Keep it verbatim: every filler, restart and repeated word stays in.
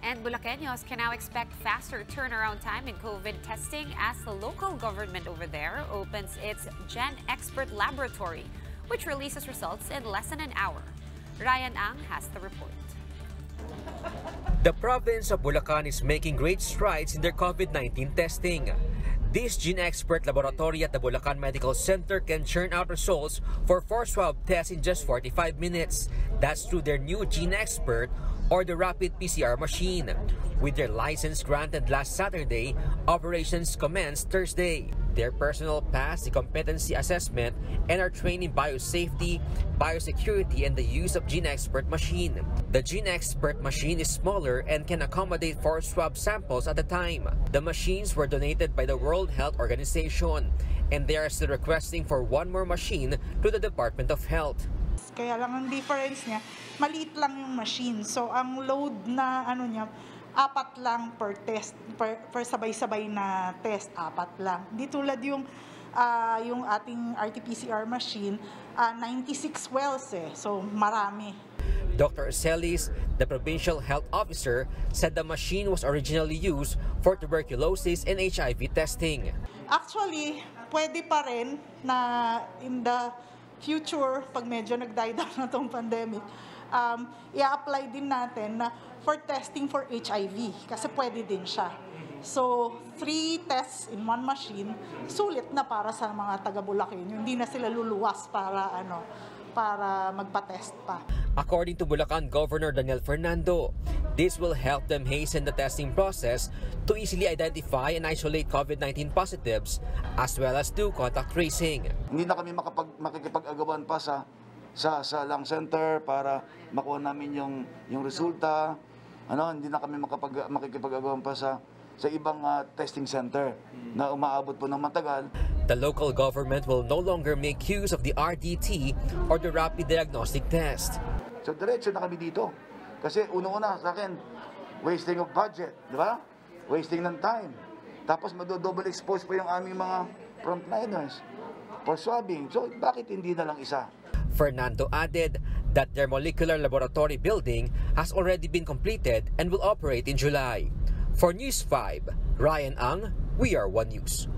And Bulaqueños can now expect faster turnaround time in COVID testing as the local government over there opens its GenExpert laboratory, which releases results in less than an hour. Ryan Ang has the report. The province of Bulacan is making great strides in their COVID nineteen testing. This GenExpert laboratory at the Bulacan Medical Center can churn out results for four swab tests in just forty-five minutes. That's through their new GenExpert or the rapid P C R machine. With their license granted last Saturday, operations commenced Thursday. Their personnel passed the competency assessment and are trained in biosafety, biosecurity, and the use of GenExpert machine. The GenExpert machine is smaller and can accommodate four swab samples at a time. The machines were donated by the World Health Organization, and they are still requesting for one more machine to the Department of Health. Kaya lang ang difference niya, maliit lang yung machine. So ang load na ano niya, apat lang per test, per, per sabay-sabay na test, apat lang. Di tulad yung uh, yung ating R T P C R machine, uh, ninety-six wells eh. So marami. Doctor Celis, the provincial health officer, said the machine was originally used for tuberculosis and H I V testing. Actually, pwede pa rin na in the future, pag medyo nag-die down na itong pandemic, um, i-apply din natin na for testing for H I V kasi pwede din siya. So, three tests in one machine, sulit na para sa mga taga-Bulacan. Hindi na sila luluwas para ano, para magpa-test pa. According to Bulacan Governor Daniel Fernando, this will help them hasten the testing process to easily identify and isolate COVID nineteen positives as well as do contact tracing. Hindi na kami makapag, makikipag-agawan pa sa, sa, sa lung center para makuha namin yung, yung resulta. Ano, hindi na kami makapag, makikipag-agawan pa sa, sa ibang uh, testing center na umaabot po ng matagal. The local government will no longer make use of the R D T or the rapid diagnostic test. So diretso na kami dito. Kasi unang-una sa akin, wasting of budget, di ba? Wasting ng time. Tapos mado-double expose pa yung aming mga frontliners for swabbing. So bakit hindi na lang isa? Fernando added that their molecular laboratory building has already been completed and will operate in July. For News five, Ryan Ang, We Are One News.